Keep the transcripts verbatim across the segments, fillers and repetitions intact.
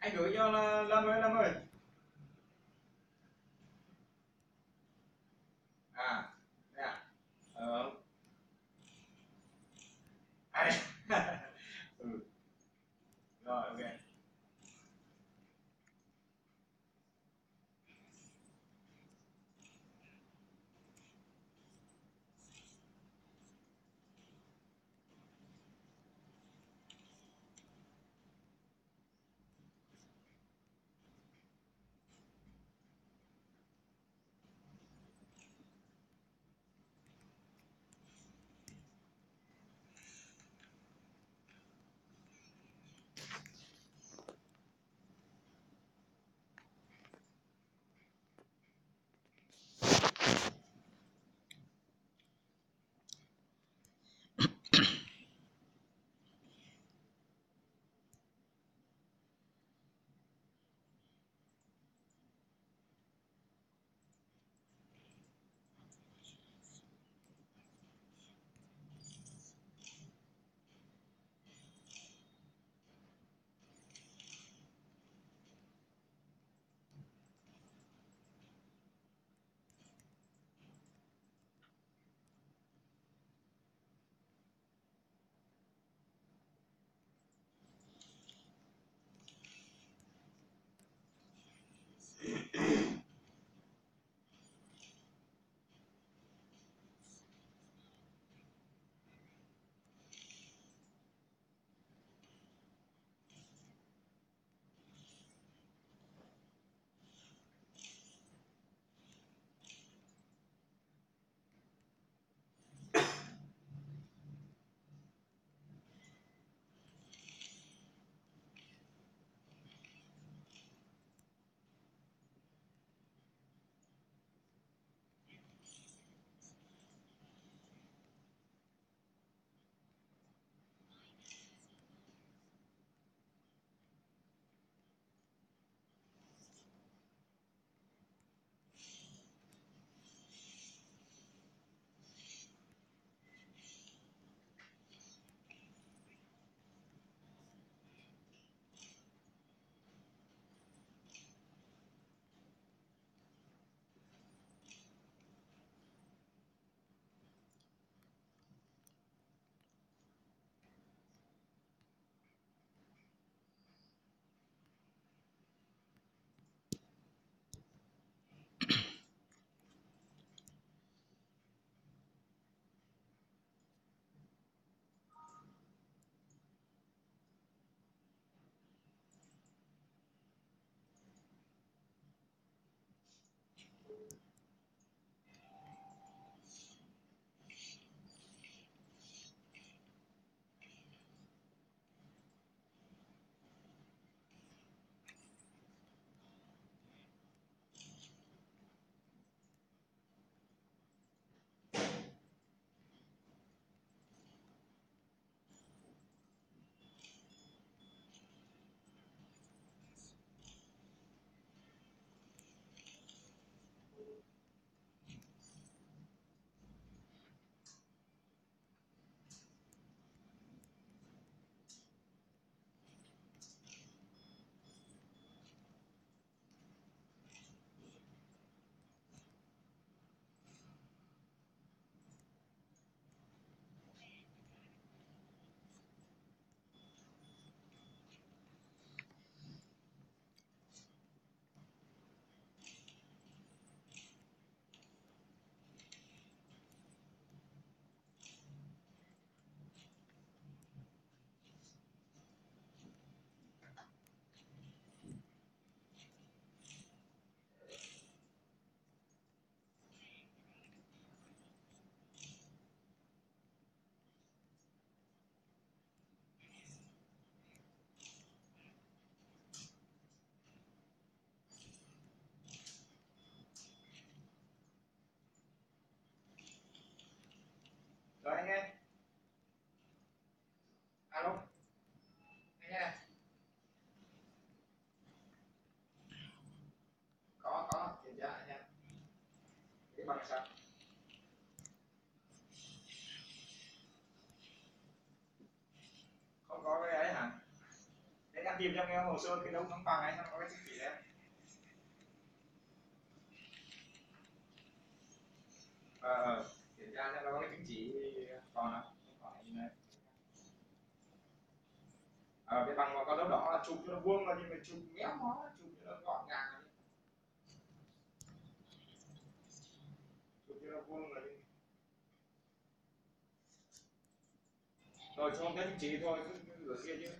Anh gửi cho Lâm ơi, Lâm ơi. À, đây à? Ờ. À, đây. Ừ. Rồi, ok. Rồi anh ơi. Alo. Anh nghe này. Có, có, kiểm tra anh nha. Cái bằng sao? Không có cái ấy hả? Thế em tìm trong cái hồ sơ cái đấu thắng bằng ấy, nó có cái chứng chỉ đấy. Ờ, kiểm tra xem nó có cái chứng chỉ còn không? Còn này này. Ờ, cái bằng có dấu đỏ là chụp cho nó vuông là nhưng mà chụp méo nó, chụp cho nó gọn gàng. Chụp cho nó vuông là đi. Rồi cho cái chứng chỉ thôi, cứ rửa kia chứ.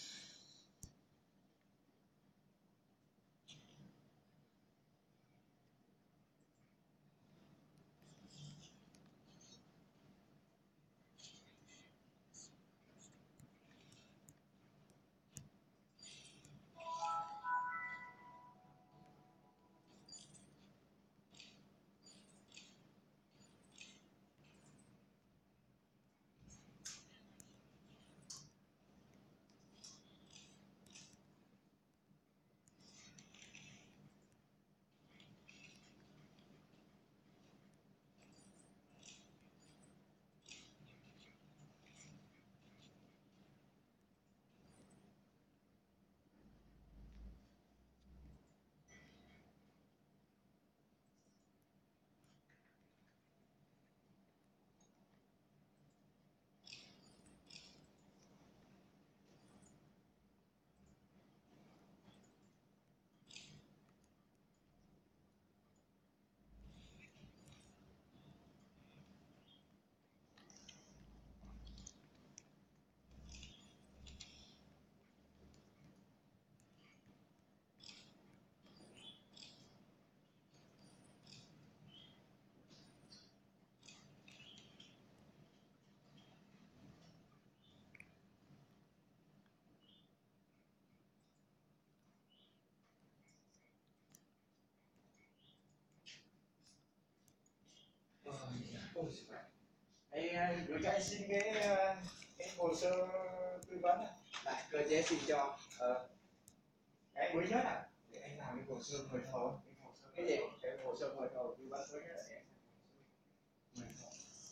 Đấy, gửi cho anh xin cái cái hồ sơ tư vấn lại cơ chế xin cho ờ. Cái mới nhất à để anh làm cái hồ sơ mời thầu, cái hồ sơ cái gì cái hồ sơ mời thầu tư vấn mới nhất để anh mời thầu.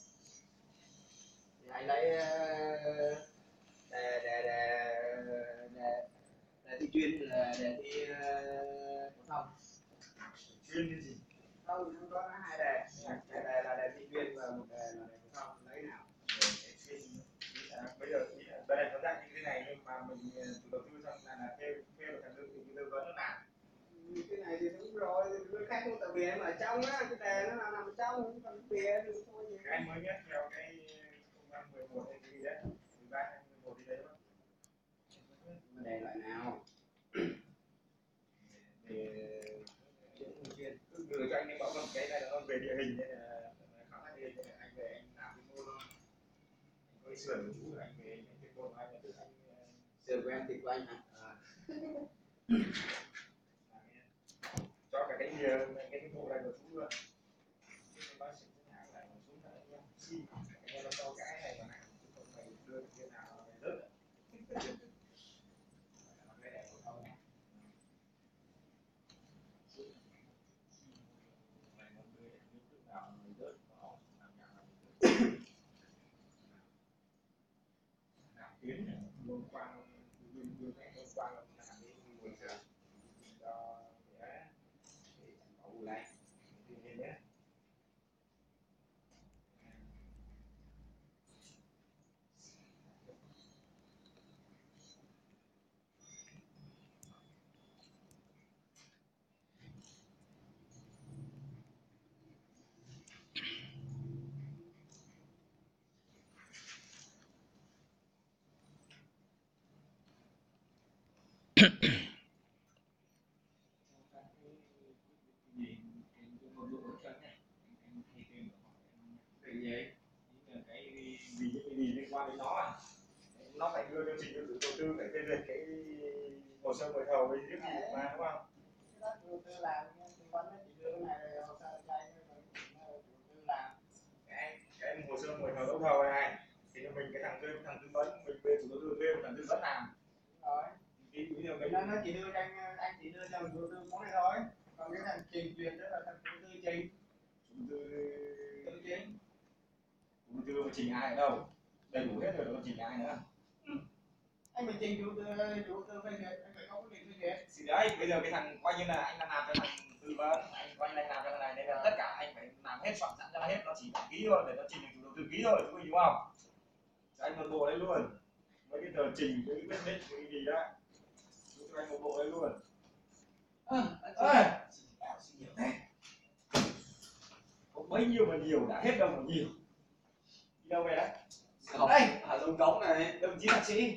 Thì anh lấy để để để để để thi chuyên là để thi phổ thông. Chuyên cái gì? Không, nó có hai đề, đề đề là đề thi chuyên và một đề là đề phổ thông, lấy nào? Bây giờ bên này có dạng như thế này nhưng mà mình chủ đầu tư xong là là thuê thuê một thằng đơn vị tư vấn nó làm. Cái này thì đúng rồi, cái khách của tàu biển ở trong á, cái đề nó là nằm ở trong, còn biển thì thôi gì. Cái mới nhất theo cái công văn mười một hay gì đấy, mười ba hay mười một gì đấy đúng không? Đề loại nào? Thì cứ gửi cho anh cái bảo một cái này nó về địa hình nên là khá là địa hình nên là anh về anh làm cái môn thôi. Anh có cái sườn của chú anh về anh cái môn anh là tự anh sườn của em thì của anh hả? À. Cho cả cái cái cái bộ này của chú luôn. Bác sĩ nhà lại một xuống lại xin anh em cho cái này mà nào chứ không phải đưa cái nào rớt. Cái này của ông này. Tiến liên quan liên liên liên quan là làm cái môi trường cho để để bảo vệ lại thiên nhiên nhé. Qua đến nó nó phải đưa chương trình đầu tư phải phê duyệt cái hồ sơ mời thầu với thiết bị mà đúng không? Đầu tư làm tư vấn chỉ đưa này hồ sơ đây đầu tư làm cái cái hồ sơ mời thầu đấu thầu này thì mình cái thằng thuê thằng tư vấn mình thuê chủ đầu tư thuê một thằng tư vấn làm rồi cái ví dụ cái nó nó chỉ đưa cho anh anh chỉ đưa cho chủ đầu tư món này thôi, còn cái thằng trình duyệt đó là thằng chủ đầu tư trình chủ đầu tư tư chính chủ đầu tư trình ai ở đâu đầy đủ hết rồi, nó trình ai nữa. Anh phải trình chủ tư chủ tư phê duyệt, anh phải có quyết định phê duyệt. Thì đấy, bây giờ cái thằng coi như là anh đang làm cho thằng tư vấn, anh coi như là anh làm cho thằng này nên là tất cả anh phải làm hết soạn sẵn cho nó hết, nó chỉ phải ký thôi để nó trình được chủ đầu tư ký thôi, chú hiểu không? Cho anh một bộ đấy luôn, với cái tờ trình với cái quyết định với cái gì đó, cho anh một bộ đấy luôn. Ơ, ơi, nhiều thế, có bấy nhiêu mà nhiều, đã hết đâu mà nhiều. Đi đâu về đấy? đây, ở Đông Cống này. Đồng chí thạc sĩ.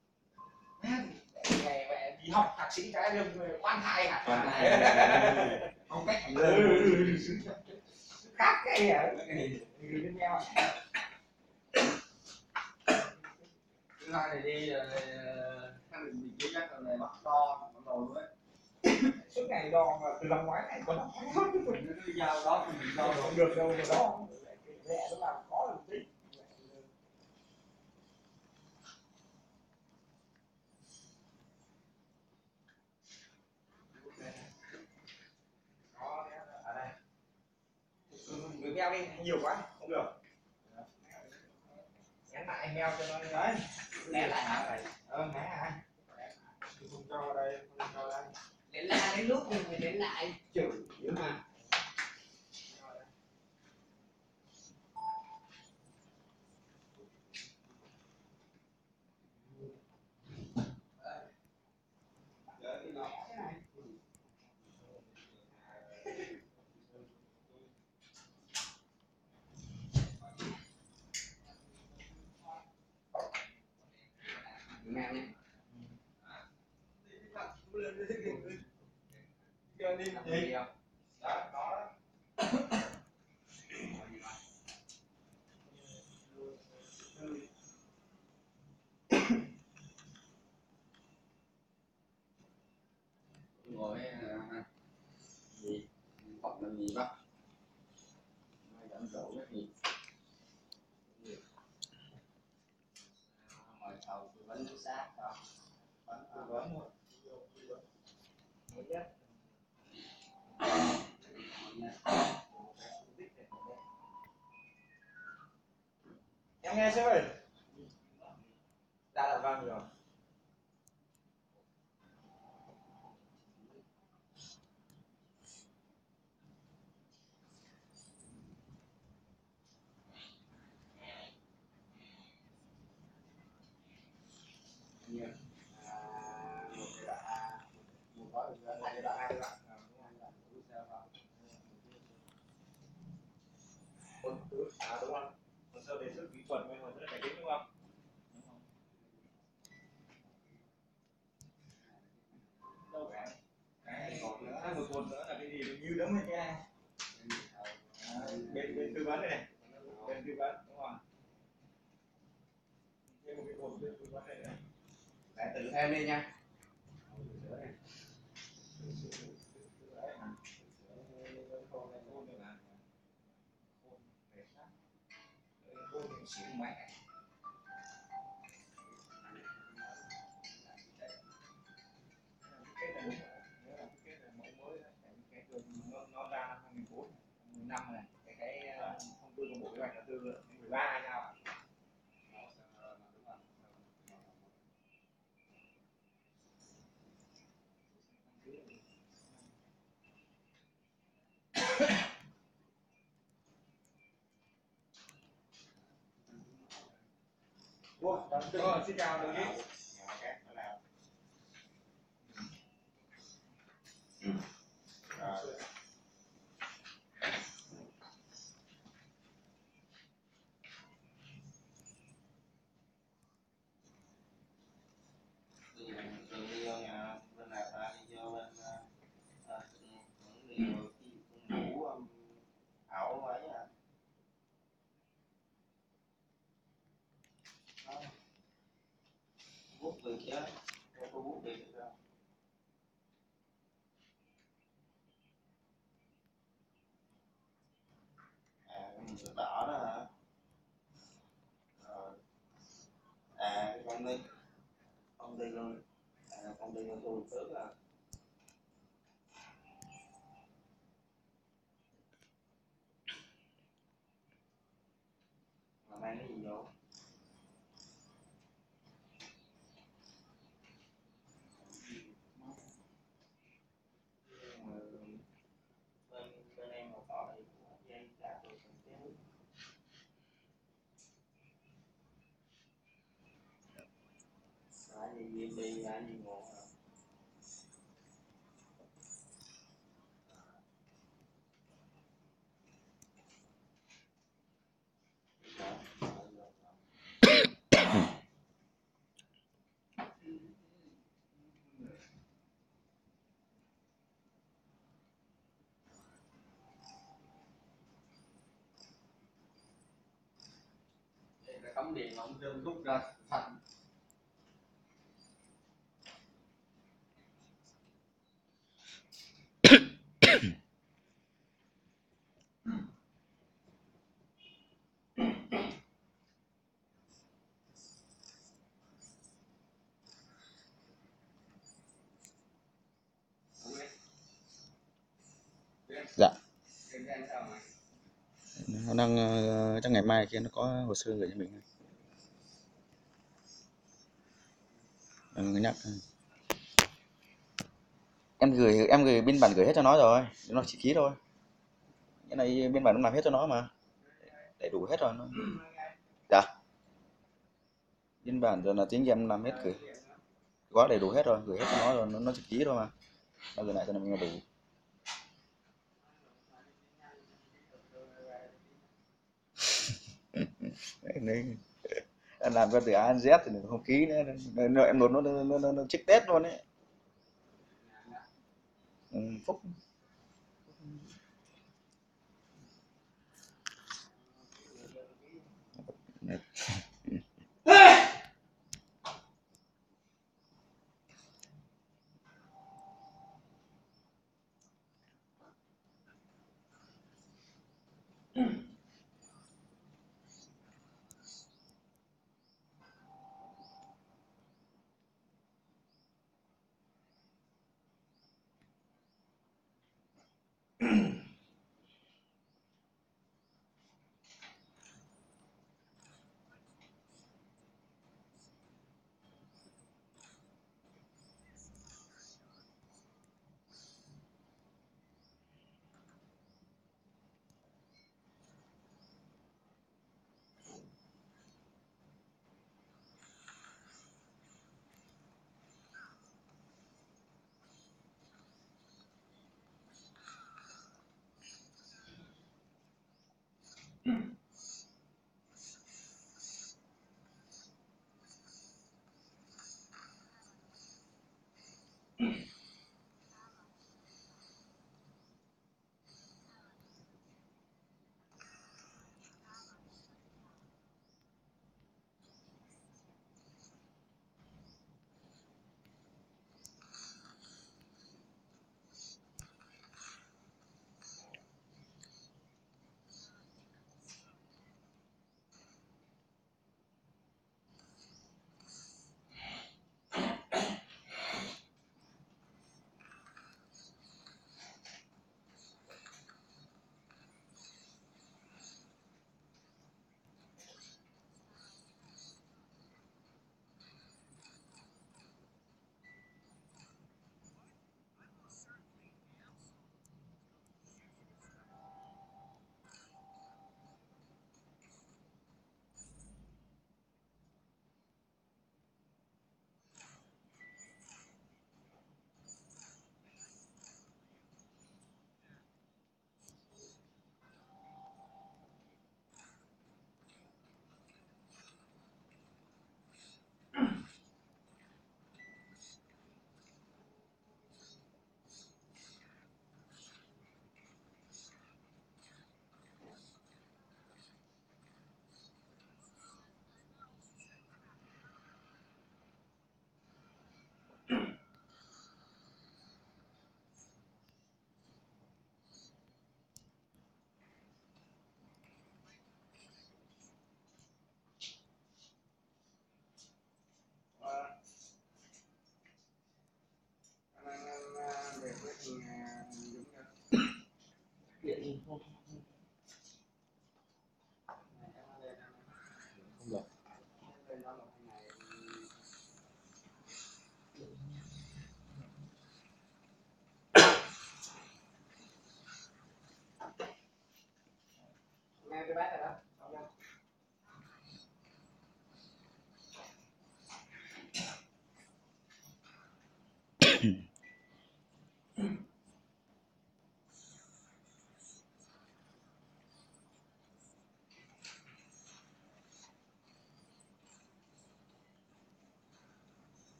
Ngày mẹ đi học thạc sĩ cái đừng quan thai hả? Quan thai. Không cách hành lương. Khác cái hả? Cái mèo. Thứ hai này đi khẳng định vị trí chắc là bắt đo bắt đầu luôn đấy. Suốt ngày đo mà từ năm ngoái này còn năm ngoái thôi. Cái dao đó thì mình đo không được đâu mà đo. Mẹ nó làm khó được tí. Ở đây. Gửi mail đi, nhiều quá, không được. Nhắn lại mail cho nó đấy. Né lại hả? Ờ, né hả? Không cho vào đây, không cho đây. Đến là đến lúc mình phải đến lại chửi dữ mà. Mẹ nhé. Đi gì? Đó, đó. Ngồi gì? Phật là gì bác? Dẫn dỗ cái gì? Mời thầu tư vấn chính xác không? Tư vấn thôi. Em nghe sếp ơi. Đã là vâng rồi. Yeah. À, một cái đoạn một gói được hai cái đoạn hai cái đoạn À đúng không? Hồ sơ đề xuất kỹ thuật với hồ sơ cải tiến đúng không? Đâu cả. Cái còn nữa, một cột nữa là cái gì như đấm lên cái này. À, bên bên tư vấn này này. Bên tư vấn đúng không? Thêm một cái cột bên tư vấn này này. để tự thêm đi nha. Xỉu mẹ. Cái này đúng rồi. Nhớ là cái này mẫu mới đấy. Cái nó, nó ra năm hai nghìn bốn, mười năm này. Cái cái thông tư của Bộ Kế hoạch Đầu tư mười ba hay sao ạ? Ủa, rồi, xin chào đồng chí. Bút được chứ, có bút được được không? À, cái mực đỏ đó hả? Rồi. À, cái công ty công ty luôn. À, công ty luôn thu trước à. Mà mang cái gì vô? giá gì ngon hả? Cắm điện mà ông rơm rút ra thành Dạ, cái đen sao mà nó đang ờ, chắc ngày mai kia nó có hồ sơ gửi cho mình. Ừ, nhắc. Em gửi em gửi biên bản gửi hết cho nó rồi, nó chỉ ký thôi. Cái này biên bản nó làm hết cho nó mà, đầy đủ hết rồi nó. Dạ, biên bản rồi là tiếng em làm hết gửi, quá đầy đủ hết rồi, gửi hết cho nó rồi, nó, nó chỉ ký thôi mà, nó gửi lại cho mình là đủ. Đấy, em làm cho từ A đến Z thì không ký nữa, nó, em nộp nó nó, nó, nó, nó chích test luôn đấy. Ừ, phúc. điện không Không được. nghe cái bát này đó.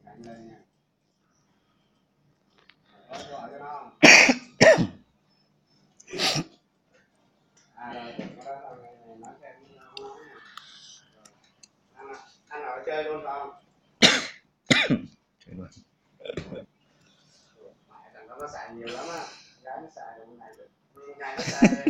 Cạnh đây nha. Có gọi cho nó không? À rồi, cái đó là nói thêm nó nói nha. Anh, anh ở chơi luôn không? Chơi luôn. Mẹ thằng đó nó xài nhiều lắm á, gái nó xài được này được, ngày nó xài